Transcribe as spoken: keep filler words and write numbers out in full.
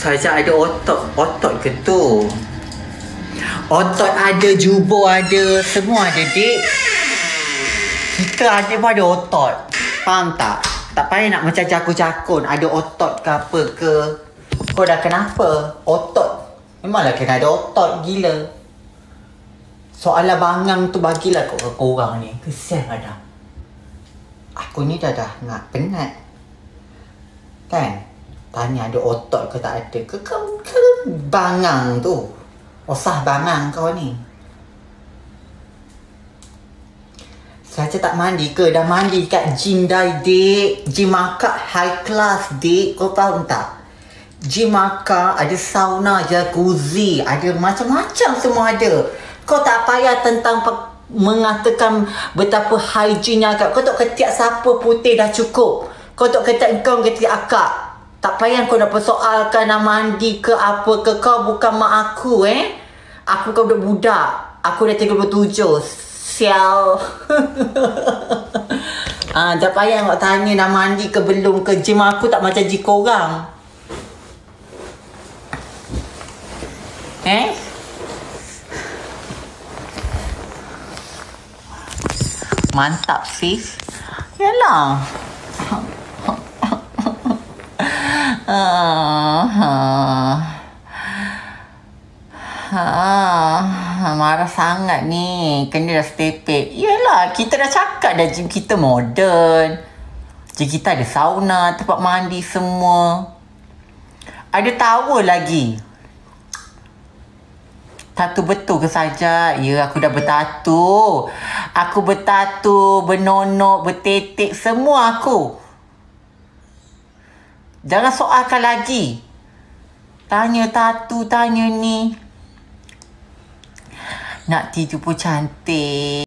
Saja ada otot. Otot ke tu? Otot ada, jubur ada, semua ada, dik. Kita ada pun ada otot. Faham tak? Tak payah nak macam jakun-jakun. Ada otot ke apa ke. Kau dah kenapa? Otot. Memanglah kena ada otot, gila. Soalan bangang tu bagilah kau ke korang ni. Kesian kadang. Aku ni dah dah nak penat. Kan? Tanya ada otot ke tak ada ke, kau ke bangang tu. Osah bangang kau ni. Saja tak mandi ke? Dah mandi kat gym dah, dik. Gym akak high class, dik. Kau faham tak? Gym akak ada sauna, jacuzzi, ada macam-macam semua ada. Kau tak payah tentang mengatakan betapa hygiene akak. Kau tak ketiak siapa putih dah cukup. Kau tak ketiak kau ketiak akak. Tak payah kau nak persoalkan nak mandi ke apa ke. Kau bukan mak aku, eh. Aku kau budak-budak. Aku dah tiga puluh tujuh. Sial. Ah, tak payah nak tanya nak mandi ke belum ke. Gym aku tak macam gym korang. Eh? Mantap, sis. Yalah. Ah, ah, ah, marah sangat ni. Kena dah stepek. Yelah, kita dah cakap dah gym kita moden. Gym kita ada sauna, tempat mandi semua. Ada tower lagi. Tattoo betul ke saja? Ya, aku dah bertattoo. Aku bertattoo, bernonok, bertetek, semua aku. Jangan soalkan lagi. Tanya tattoo, tanya ni. Nak tidur pun cantik.